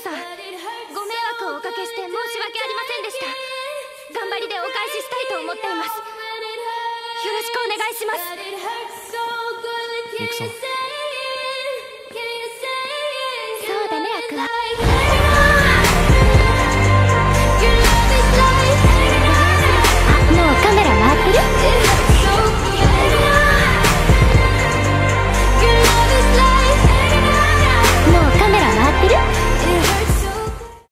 さん、ご迷惑をおかけして申し訳ありませんでした。頑張りでお返ししたいと思っています。よろしくお願いします。 ミクさん。